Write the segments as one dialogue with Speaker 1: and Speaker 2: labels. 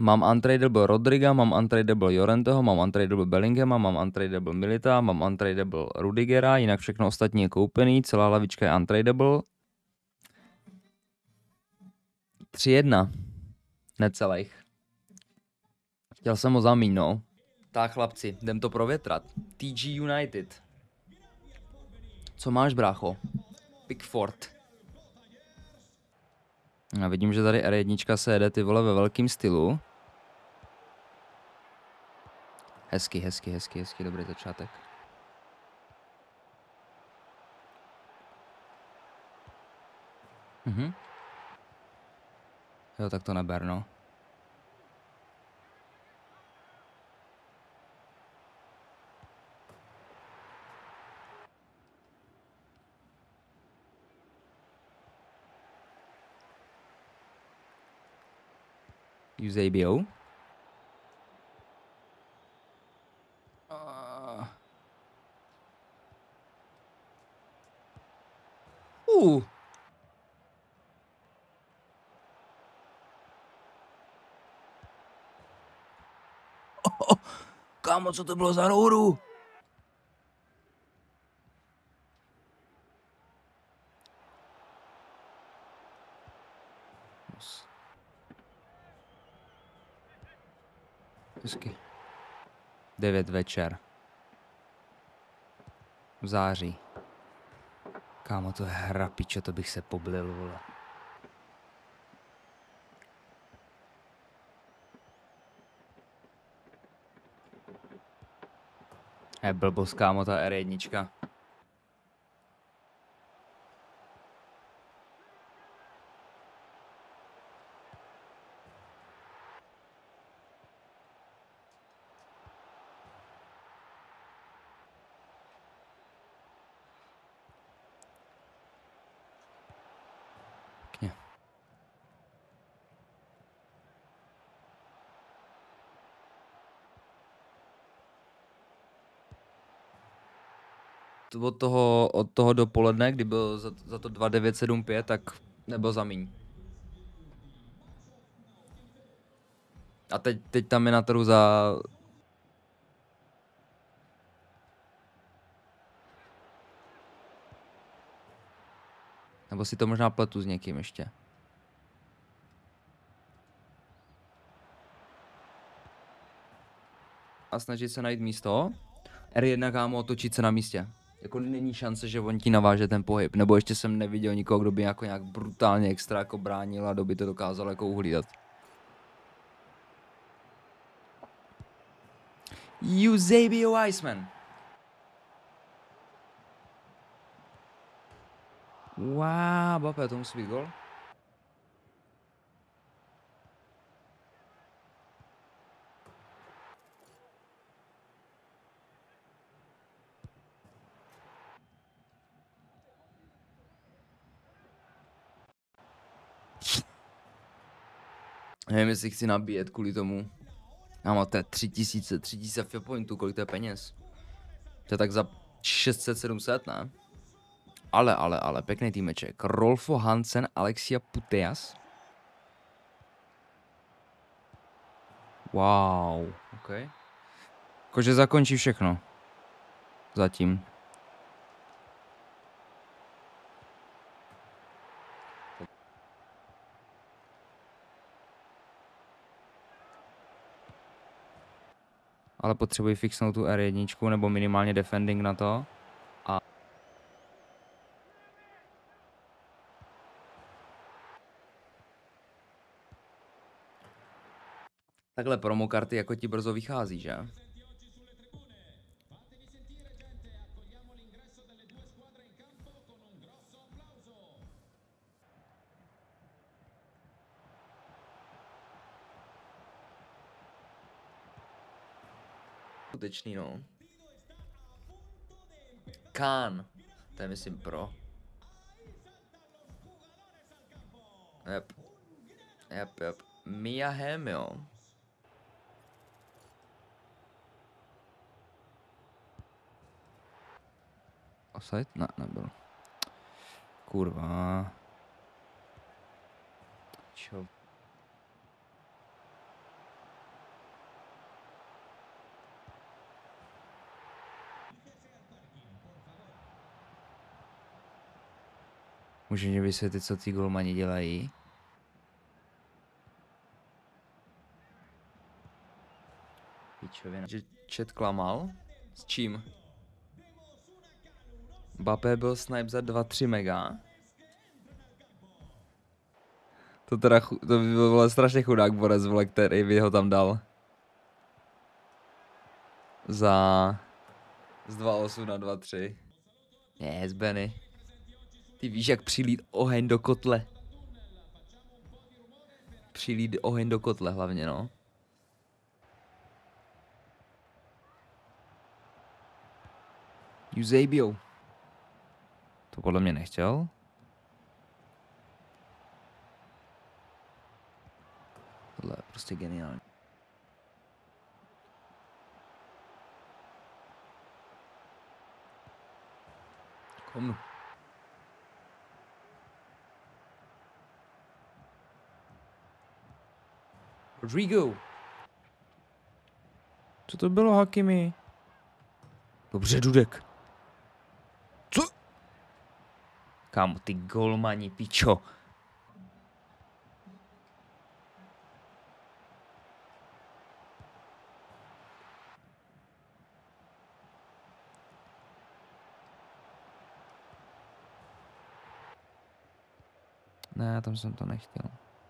Speaker 1: Mám untradable Rodriga, mám untradable Llorenteho, mám untradable Bellinghama, mám untradable Milita, mám untradable Rudigera, jinak všechno ostatní je koupený, celá lavička je untradable. 3-1. Necelých. Chtěl jsem ho zamít, no. Tak chlapci, jdem to provětrat. TG United. Co máš, brácho? Pickford. Já vidím, že tady R1 se jede ty vole ve velkým stylu. Hezky, dobrý začátek. Jo, tak to neber, no. Eusebio. Kámo, co to bylo za rouru? Hezky. 9 večer. V září. Kámo, to je hra, pičo, to bych se poblil, vole. Je blbost, kámo, ta R1. Od toho dopoledne, kdy byl za to 2,975, tak nebyl za míň. A teď tam je na trhu za... Nebo si to možná pletu s někým ještě. A snažit se najít místo. R1, kámo, otočit se na místě. Jako není šance, že on ti naváže ten pohyb. Nebo ještě jsem neviděl nikoho, kdo by jako nějak brutálně extra jako bránil a kdo by to dokázal jako uhlídat. Eusebio Weissman. Wow, Mbappé, to musí být gol. Nevím, jestli chci nabíjet kvůli tomu. Kámo, to je 3000 field pointů, kolik to je peněz? To je tak za 600-700, ne? Ale, pěkný týmeček. Rolfo Hansen, Alexia Putellas. Wow, ok. Jakože zakončí všechno. Zatím. Ale potřebuji fixnout tu R1, nebo minimálně defending na to. A takhle promokarty jako ti brzo vychází, že? Skutečný, no. Khan. To je myslím pro. Yep. Mia Hamm, jo. Offside? Ne, nebyl. Kurva. Čo? Může mě vysvětlit, co ty golmani dělají? Pičovina. Že chat klamal? S čím? Mbappé byl snipe za 2-3 mega. To teda, to by byl strašně chudák borec, vole, který by ho tam dal. Z 2.8 na 2.3. Yes, Benny. Ty víš, jak přilít oheň do kotle. Přilít oheň do kotle hlavně, no. Eusebio. To podle mě nechtěl. Tohle je prostě geniální. Komu? Rodrigo. Co to bylo, Hakimi? Dobře, Dudek. Co? Kámo, ty golmani, pičo. Ne, tam jsem to nechtěl.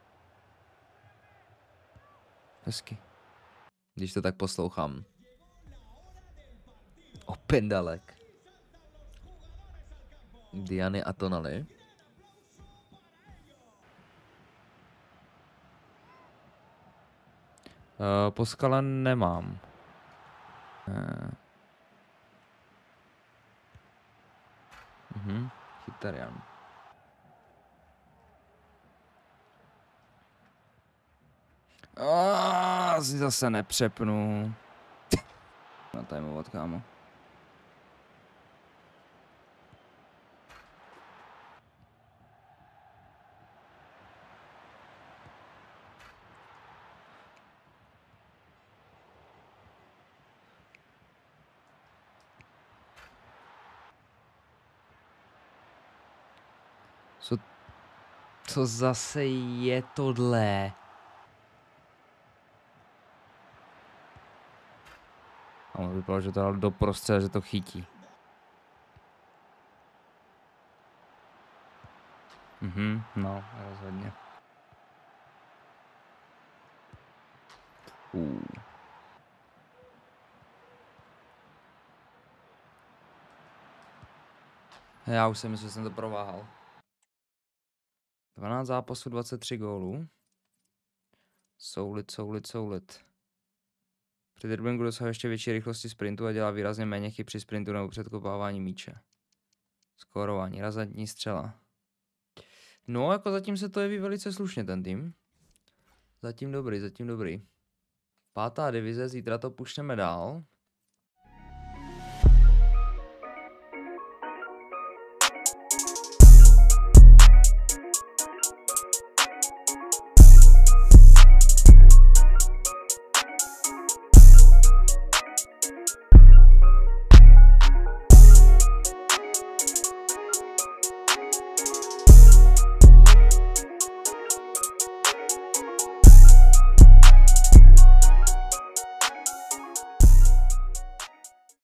Speaker 1: Hezky. Když to tak poslouchám. O pendalek. Diany a Tonali. Poskala nemám. Chytarian. Si zase nepřepnu. Na timovat, kámo. Co zase je tohle? A on vypadal, že to dal do prostřed, že to chytí. No, rozhodně. Já už si myslím, že jsem to prováhal. 12 zápasů, 23 gólů. Soulit. Při dribblingu dosahuje ještě větší rychlosti sprintu a dělá výrazně méně chyb při sprintu nebo předkopávání míče. Skórování, razantní střela. No, jako zatím se to jeví velice slušně ten tým. Zatím dobrý. 5. divize, zítra to pušneme dál.